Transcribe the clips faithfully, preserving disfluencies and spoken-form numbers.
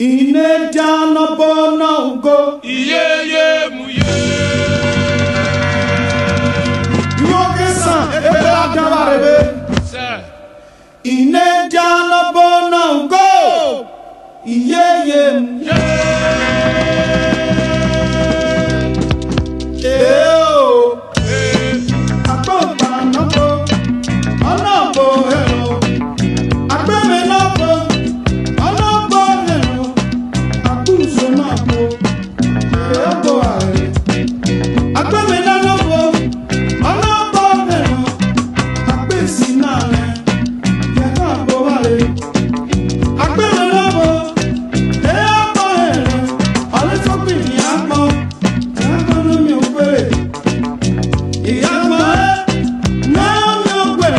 Ine jana bona ugo. Iye ye muye. Yoke san ebela jabarebe. Sir. Ine jana bona ugo. Iye ye muye. Eo. Akọba nọbo. Ọnọbo hero. Agbeme nọbo. Ọnọbo hero. Abuso nọbo. Ebo are. Agbeme nọbo. Ọnọbo hero. Agbesi nare. Yẹka abo are. Agbeme nọbo. Ebo hero. Ọlẹ́sọ̀pì ni a gbọ́. Ẹ̀kọ́ ló mi ò pé. Ìyá gbọ́ ẹ́. Náà mi ò pé.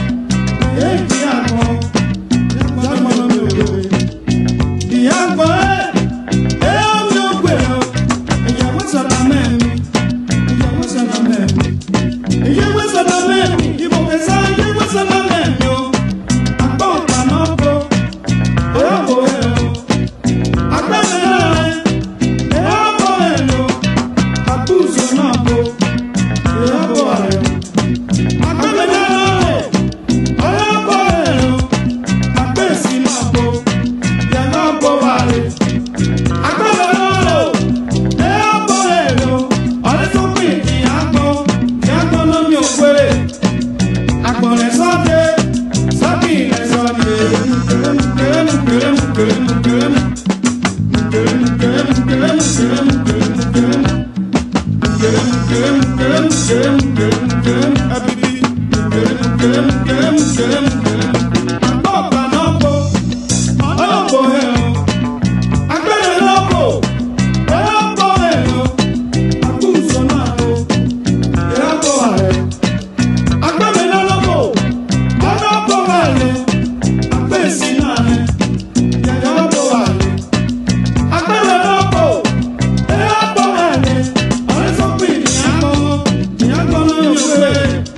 Èyí àgbọ̀. Ẹ̀kọ́ ló mi ò pé. Ìyá gbọ́ ẹ́. Ẹ́ mi ò pé o. Ìyàwó sọ̀rọ̀ mẹ́mi. Ìyàwó sọ̀rọ̀ mẹ́mi. Ìyàwó sọ̀rọ̀ mẹ́mi. Ìbò kẹsà ìyàwó sọ̀rọ̀ mẹ́mi o. Àgbọ̀ ọ̀pá náà bọ̀. Òyàwó ẹ̀ o. Àgbẹ̀mẹ̀ náà rẹ̀. Ẹ̀ ọ̀pọ̀ ẹ̀ lò. Àbúzò náà bọ̀. Ìyàwó rẹ̀. Àgbẹ̀mẹ̀ náà rẹ̀. Ọ̀yàwó ẹ̀ lò. Àgbẹ̀sì náà bọ̀. Yàrá bọ̀ wà rẹ̀. Àgbẹ̀mẹ̀ náà lò. Ẹ̀ ọ̀pọ̀ ẹ̀ lò. Ọ̀rẹ́ tó pè ní àgbọ̀. Ìyàgbọ́ ló mi ò péré. Àgbọ̀nrẹ̀ sọ́dẹ̀. Sọ́dẹ̀ ilẹ̀ sọ́dẹ̀. Kèrèmù kèrèmù kèrèmù kèrèmù kèrèmù. Kèrèmù kèrèmù kèrèmù kèrèmù kèrèmù kèrèmù. Kèrèmù kèrèmù kèrèmù kèrèmù kèrèmù kèrèmù. Abibi. Kèrèmù kèrèmù kèrèmù kèrèmù kèrèmù. Àgbọ̀ ọ̀gbà náà bọ̀. Ọlọ́bọ̀ ẹ̀ o. Àgbẹ̀rẹ̀ náà bọ̀. Ọlọ́bọ̀ ẹ̀ o. Àbúzò náà bọ̀. Ìyàbọ̀ ààrẹ. Àgbẹ̀rẹ̀ náà lọ́bọ̀. Ọlọ́bọ̀ ààrẹ. Àgbẹ̀sì náà rẹ̀. Ìyàbọ̀ ààrẹ. Àgbẹ̀rẹ̀ náà bọ̀. Ìyàbọ̀ ààrẹ. Ọ̀rẹ́ sọ pé ìyàgbọ́. Ìyàgbọ́ ló yọ pé.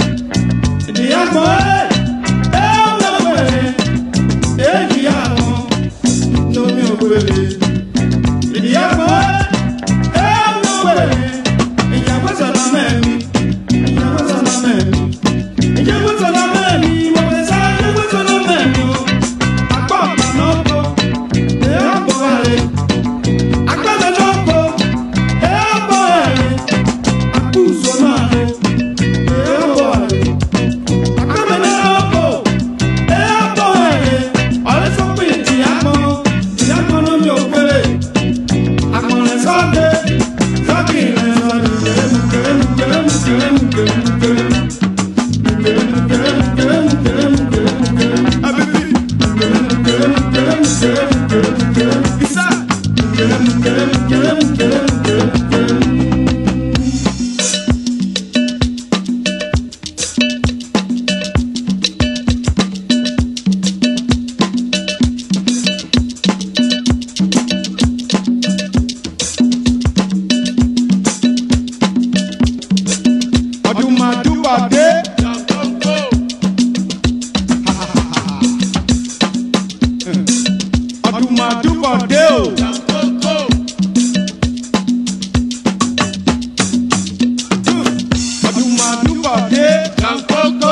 Ìyàgbọ́ ẹ̀. Ẹ̀ ọ̀nà wẹ̀rẹ̀. Èyí àwọn lómi ògbèrè. Ìyàgbọ́ ẹ̀. Ẹ̀ ọ̀nà wẹ̀rẹ̀. Ìyàgbọ́ sọ̀rọ̀ mẹ́mi. Ìyàgbọ́ sọ̀rọ̀ mẹ́mi. Ìyàgbọ́ sọ̀rọ̀ mẹ́mi. Mo fẹ́ sá ìyàgbọ́ sọ̀rọ̀ mẹ́mi o. Àgbọ̀ ọ̀pá náà bọ̀. Ìyàgbọ́ ààrẹ. Àgbẹ̀lẹ̀ náà bọ̀. Ìyàgbọ́ ààrẹ. Àbúzò náà rẹ̀. Ìyàgbọ́ ààrẹ. Àgbẹ̀lẹ̀ náà bọ̀. Ìyàgbọ́ ààrẹ. Ọ̀rẹ́ sọ pé ìyàgbọ́. Ìyàgbọ́ ló mi ò péré. Àgbọ̀nrẹ̀ sọ́dẹ̀. Sọ́dẹ̀ ilẹ̀ sọ́dẹ̀. Kèrèmù kèrèmù kèrèmù kèrèmù kèrèmù. Kèrèmù kèrèmù kèrèmù kèrèmù kèrèmù kèrèmù. Abibi. Kèrèmù kèrèmù kèrèmù kèrèmù kèrèmù kèrèmù. Isa. Kèrèmù kèrèmù kèrèmù kèrèmù kèrèmù kèrèmù. Ọdún máa dúpọ̀ dé. Jankoko. Ọdún máa dúpọ̀ dé o. Jankoko. Ọdún máa dúpọ̀ dé. Jankoko.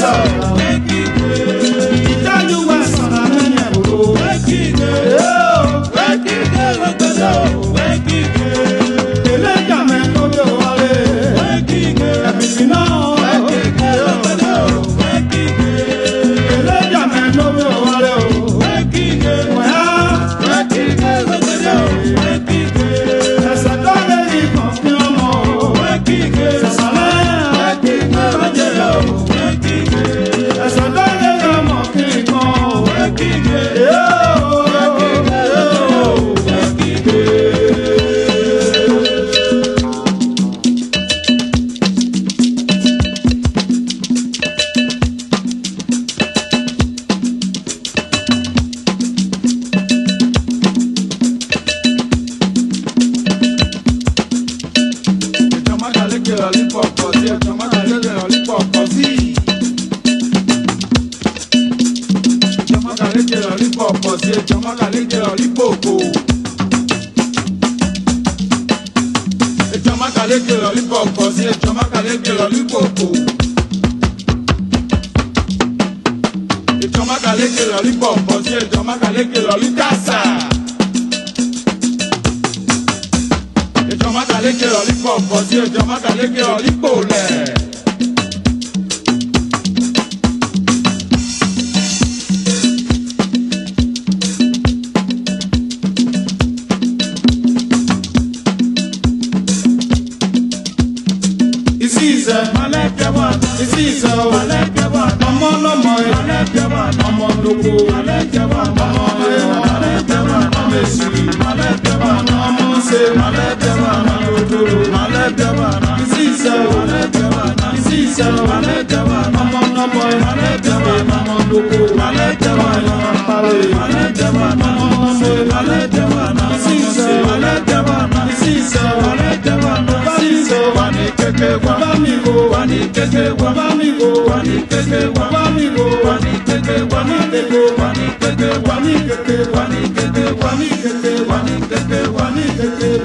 Wani keke, wani keke, wani keke, wani keke, wani keke.